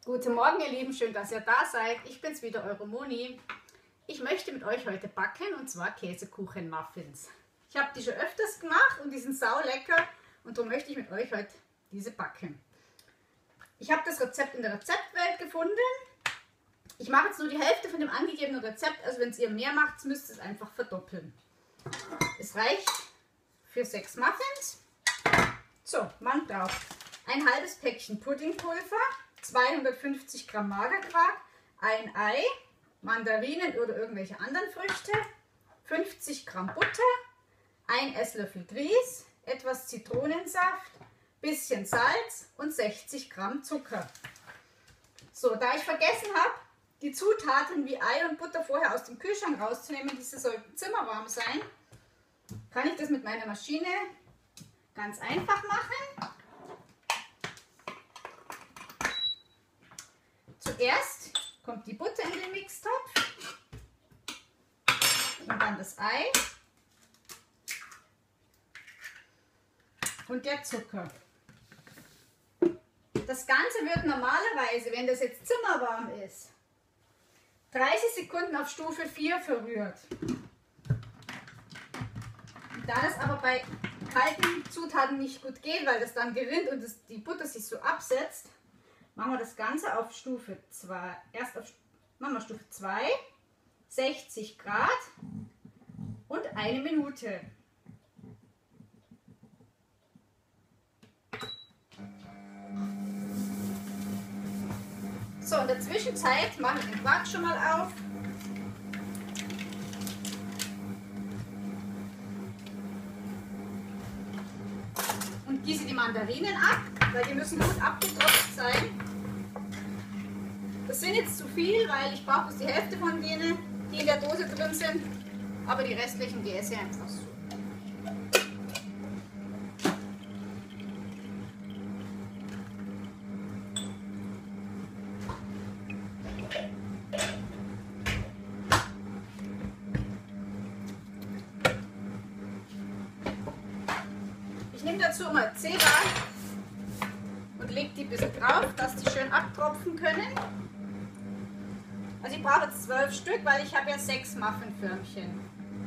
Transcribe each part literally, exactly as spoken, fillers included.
Guten Morgen, ihr Lieben, schön, dass ihr da seid. Ich bin's wieder, eure Moni. Ich möchte mit euch heute backen, und zwar Käsekuchen-Muffins. Ich habe die schon öfters gemacht und die sind sau lecker und darum möchte ich mit euch heute diese backen. Ich habe das Rezept in der Rezeptwelt gefunden. Ich mache jetzt nur die Hälfte von dem angegebenen Rezept, also wenn ihr mehr macht, müsst ihr es einfach verdoppeln. Es reicht für sechs Muffins. So, man braucht ein halbes Päckchen Puddingpulver, zweihundertfünfzig Gramm Magerquark, ein Ei, Mandarinen oder irgendwelche anderen Früchte, fünfzig Gramm Butter, ein Esslöffel Grieß, etwas Zitronensaft, bisschen Salz und sechzig Gramm Zucker. So, da ich vergessen habe, die Zutaten wie Ei und Butter vorher aus dem Kühlschrank rauszunehmen, diese sollten zimmerwarm sein, kann ich das mit meiner Maschine ganz einfach machen. Zuerst kommt die Butter in den Mixtopf und dann das Ei und der Zucker. Das Ganze wird normalerweise, wenn das jetzt zimmerwarm ist, dreißig Sekunden auf Stufe vier verrührt. Da das aber bei kalten Zutaten nicht gut geht, weil das dann gerinnt und das, die Butter sich so absetzt, machen wir das Ganze auf Stufe zwei. Erst auf machen wir Stufe zwei, sechzig Grad und eine Minute. So, in der Zwischenzeit mache ich den Quark schon mal auf. Und gieße die Mandarinen ab, weil die müssen gut abgetropft sein. Das sind jetzt zu viel, weil ich brauche bloß die Hälfte von denen, die in der Dose drin sind, aber die restlichen, die esse ich einfach so. Ich nehme dazu mal Zebra und lege die ein bisschen drauf, dass die schön abtropfen können. Also ich brauche jetzt zwölf Stück, weil ich habe ja sechs Muffinförmchen.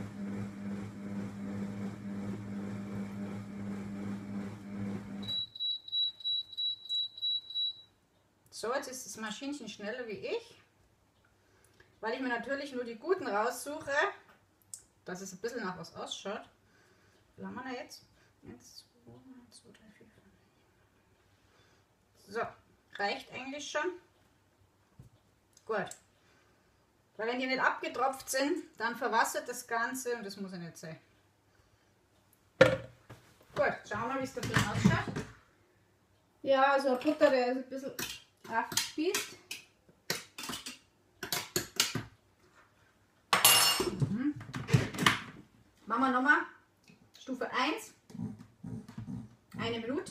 So, jetzt ist das Maschinchen schneller wie ich, weil ich mir natürlich nur die guten raussuche, dass es ein bisschen nach was ausschaut. Wie haben wir da jetzt? eins, zwei, drei, vier, fünf. So, reicht eigentlich schon. Gut. Weil wenn die nicht abgetropft sind, dann verwassert das Ganze und das muss ja nicht sein. Gut, schauen wir mal, wie es da drin ausschaut. Ja, also ein Butter, der ist ein bisschen abgespießt. Mhm. Machen wir nochmal Stufe eins. Eine Minute.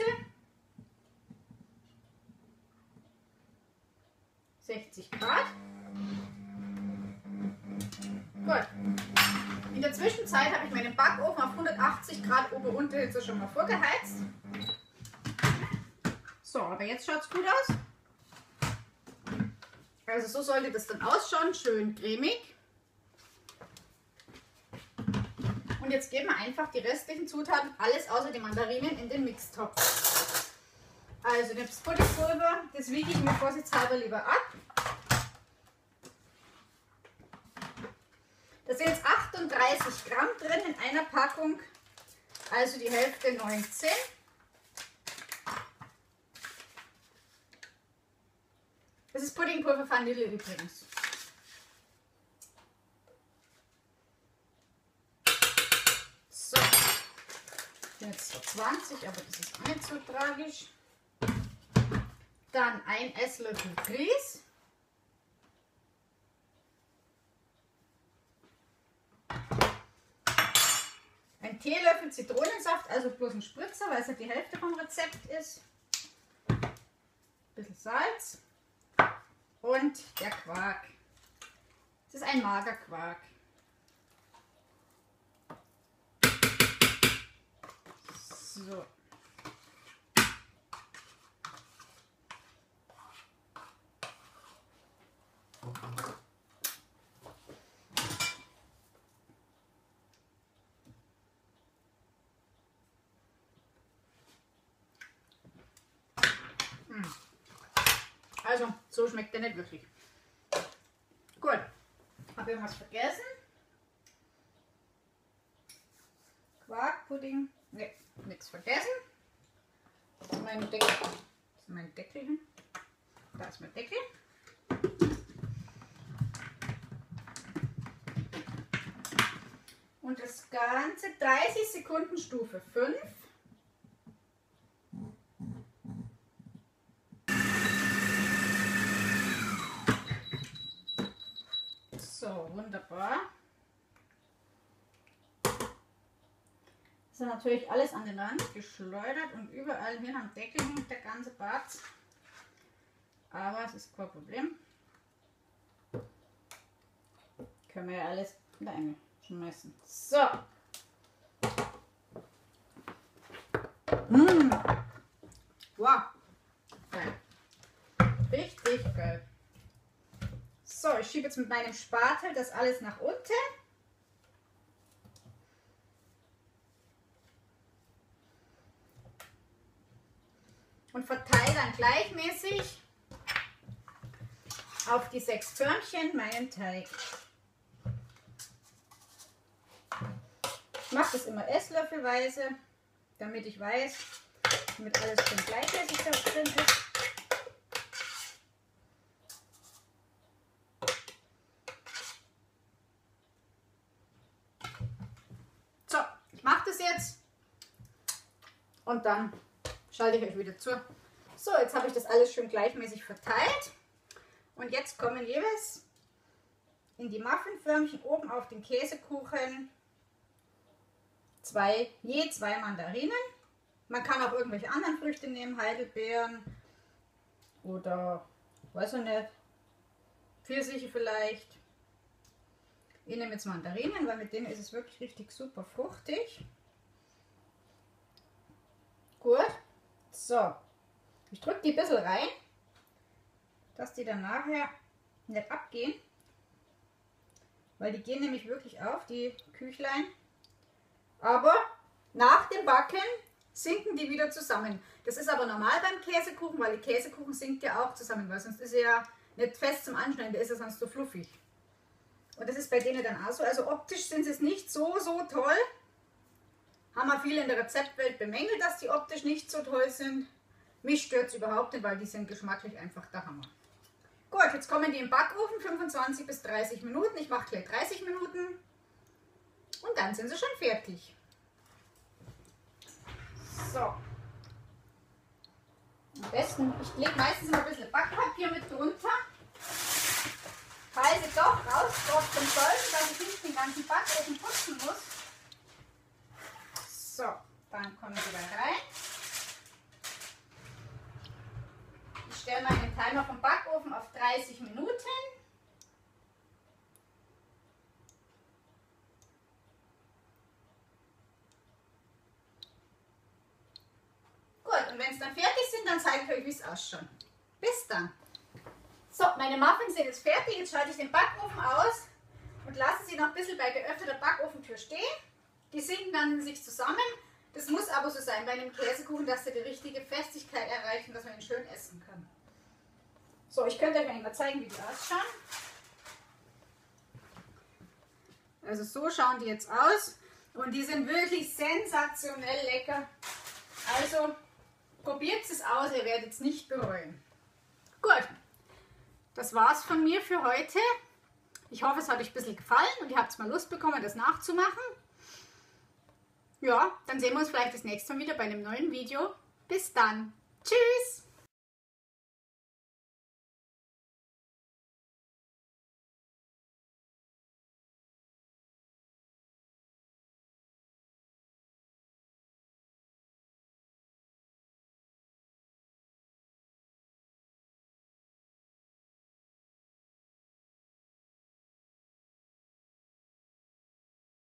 sechzig Grad. Gut. In der Zwischenzeit habe ich meinen Backofen auf hundertachtzig Grad Ober-Unterhitze schon mal vorgeheizt. So, aber jetzt schaut es gut aus. Also so sollte das dann ausschauen, schön cremig. Und jetzt geben wir einfach die restlichen Zutaten, alles außer die Mandarinen, in den Mixtopf. Also das Puddingpulver, das wiege ich mir vorsichtshalber lieber ab. Da sind jetzt achtunddreißig Gramm drin in einer Packung, also die Hälfte neunzehn. Das ist Puddingpulver Vanille übrigens. So, jetzt so zwanzig, aber das ist auch nicht so tragisch. Dann ein Esslöffel Grieß. Ein Teelöffel Zitronensaft, also bloß ein Spritzer, weil es ja die Hälfte vom Rezept ist. Ein bisschen Salz und der Quark. Das ist ein Magerquark. So. Also so schmeckt der nicht wirklich. Gut. Habe ich was vergessen? Quarkpudding. Ne, nichts vergessen. Das ist mein Deckel. Das ist mein Deckel. Da ist mein Deckel. Und das Ganze dreißig Sekunden Stufe fünf. So, wunderbar. Das ist natürlich alles an den Rand geschleudert und überall hier am Deckel hängt der ganze Bart. Aber es ist kein Problem. Können wir ja alles reinschmeißen. So. Mmh. Wow. Geil. Richtig geil. So, ich schiebe jetzt mit meinem Spatel das alles nach unten. Und verteile dann gleichmäßig auf die sechs Förmchen meinen Teig. Ich mache das immer esslöffelweise, damit ich weiß, damit alles schön gleichmäßig da drin ist. So, ich mache das jetzt und dann schalte ich euch wieder zu. So, jetzt habe ich das alles schön gleichmäßig verteilt. Und jetzt kommen jeweils in die Muffinförmchen oben auf den Käsekuchen zwei, je zwei Mandarinen. Man kann auch irgendwelche anderen Früchte nehmen, Heidelbeeren oder, weiß ich nicht, Pfirsiche vielleicht. Ich nehme jetzt Mandarinen, weil mit denen ist es wirklich richtig super fruchtig. Gut. So, ich drücke die ein bisschen rein, dass die dann nachher nicht abgehen, weil die gehen nämlich wirklich auf, die Küchlein. Aber nach dem Backen sinken die wieder zusammen. Das ist aber normal beim Käsekuchen, weil der Käsekuchen sinkt ja auch zusammen, weil sonst ist er ja nicht fest zum Anschneiden, der ist ja sonst so fluffig. Und das ist bei denen dann auch so. Also optisch sind sie nicht so, so toll. Haben wir viele in der Rezeptwelt bemängelt, dass die optisch nicht so toll sind. Mich stört es überhaupt nicht, weil die sind geschmacklich einfach der Hammer. Gut, jetzt kommen die im Backofen, fünfundzwanzig bis dreißig Minuten. Ich mache gleich dreißig Minuten und dann sind sie schon fertig. So. Am besten, ich lege meistens noch ein bisschen Backpapier mit drunter, falls sie doch raustropfen sollten, dass ich nicht den ganzen Backofen putzen muss. So, dann kommen sie da rein. Ich stelle meinen Timer vom Backofen auf dreißig Minuten. Gut, und wenn es dann fertig sind, dann zeige ich euch, wie es ausschaut. Bis dann. So, meine Muffins sind jetzt fertig. Jetzt schalte ich den Backofen aus und lasse sie noch ein bisschen bei geöffneter Backofentür stehen. Die sinken dann in sich zusammen. Das muss aber so sein bei einem Käsekuchen, dass sie die richtige Festigkeit erreichen, dass man ihn schön essen kann. So, ich könnte euch mal zeigen, wie die ausschauen. Also so schauen die jetzt aus. Und die sind wirklich sensationell lecker. Also probiert es aus, ihr werdet es nicht bereuen. Gut, das war's von mir für heute. Ich hoffe, es hat euch ein bisschen gefallen und ihr habt mal Lust bekommen, das nachzumachen. Ja, dann sehen wir uns vielleicht das nächste Mal wieder bei einem neuen Video. Bis dann. Tschüss!